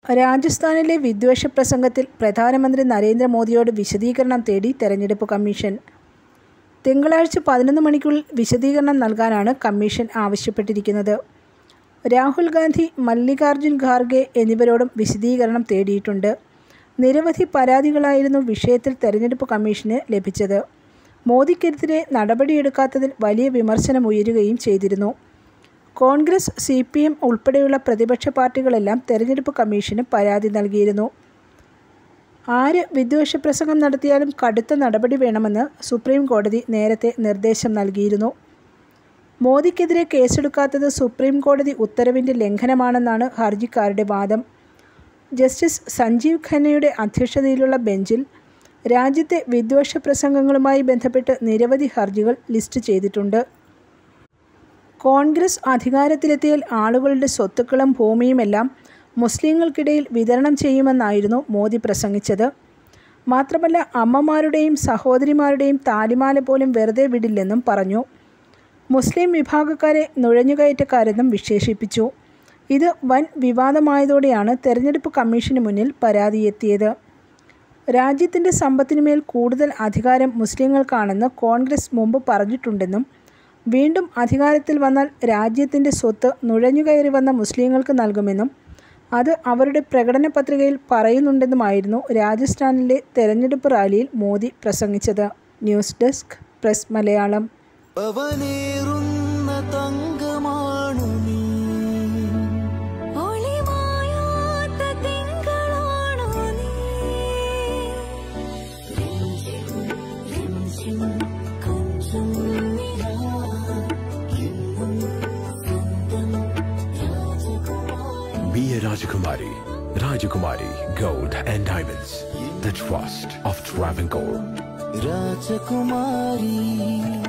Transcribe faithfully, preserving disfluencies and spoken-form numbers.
രാജസ്ഥാനിലെ വിദ്വേഷ പ്രസംഗത്തിൽ പ്രധാനമന്ത്രി നരേന്ദ്രമോദിയോട് വിശദീകരണം തേടി തെരഞ്ഞെടുപ്പ് കമ്മീഷൻ. തിങ്കളാഴ്ച പതിനൊന്ന് മണിക്കുള്ളിൽ വിശദീകരണം നൽകാനാണ് കമ്മീഷൻ ആവശ്യപ്പെട്ടിരിക്കുന്നത്. രാഹുൽ ഗാന്ധി, മല്ലികാർജുൻ ഖാർഗെ എന്നിവരോടും വിശദീകരണം തേടിയിട്ടുണ്ട്. നിരവധി പരാതികളായിരുന്നു വിഷയത്തിൽ തെരഞ്ഞെടുപ്പ് കമ്മീഷന് ലഭിച്ചത്. മോദിക്കെതിരെ നടപടിയെടുക്കാത്തതിൽ വലിയ വിമർശനമുയരുകയും ചെയ്തിരുന്നു. കോൺഗ്രസ്, സി പി എം ഉൾപ്പെടെയുള്ള പ്രതിപക്ഷ പാർട്ടികളെല്ലാം തെരഞ്ഞെടുപ്പ് കമ്മീഷന് പരാതി നൽകിയിരുന്നു. ആര് വിദ്വേഷ പ്രസംഗം നടത്തിയാലും കടുത്ത നടപടി വേണമെന്ന് സുപ്രീം കോടതി നേരത്തെ നിർദ്ദേശം നൽകിയിരുന്നു. മോദിക്കെതിരെ കേസെടുക്കാത്തത് സുപ്രീം കോടതി ഉത്തരവിൻ്റെ ലംഘനമാണെന്നാണ് ഹർജിക്കാരുടെ വാദം. ജസ്റ്റിസ് സഞ്ജീവ് ഖന്നയുടെ അധ്യക്ഷതയിലുള്ള ബെഞ്ചിൽ രാജ്യത്തെ വിദ്വേഷ പ്രസംഗങ്ങളുമായി ബന്ധപ്പെട്ട് നിരവധി ഹർജികൾ ലിസ്റ്റ് ചെയ്തിട്ടുണ്ട്. കോൺഗ്രസ് അധികാരത്തിലെത്തിയാൽ ആളുകളുടെ സ്വത്തുക്കളും ഭൂമിയുമെല്ലാം മുസ്ലിങ്ങൾക്കിടയിൽ വിതരണം ചെയ്യുമെന്നായിരുന്നു മോദി പ്രസംഗിച്ചത്. മാത്രമല്ല, അമ്മമാരുടെയും സഹോദരിമാരുടെയും താലിമാല പോലും വെറുതെ വിടില്ലെന്നും പറഞ്ഞു. മുസ്ലിം വിഭാഗക്കാരെ നുഴഞ്ഞുകയറ്റക്കാരെന്നും വിശേഷിപ്പിച്ചു. ഇത് വൻ വിവാദമായതോടെയാണ് തെരഞ്ഞെടുപ്പ് കമ്മീഷന് മുന്നിൽ പരാതിയെത്തിയത്. രാജ്യത്തിൻ്റെ സമ്പത്തിനുമേൽ കൂടുതൽ അധികാരം മുസ്ലിങ്ങൾക്കാണെന്ന് കോൺഗ്രസ് മുമ്പ് പറഞ്ഞിട്ടുണ്ടെന്നും വീണ്ടും അധികാരത്തിൽ വന്നാൽ രാജ്യത്തിൻ്റെ സ്വത്ത് നുഴഞ്ഞുകയറി വന്ന മുസ്ലിങ്ങൾക്ക് നൽകുമെന്നും അത് അവരുടെ പ്രകടന പത്രികയിൽ പറയുന്നുണ്ടെന്നുമായിരുന്നു രാജസ്ഥാനിലെ തെരഞ്ഞെടുപ്പ് റാലിയിൽ മോദി പ്രസംഗിച്ചത്. News desk, press Malayalam. Be a Rajakumari. Rajakumari Gold and Diamonds. The trust of Travancore. Rajakumari.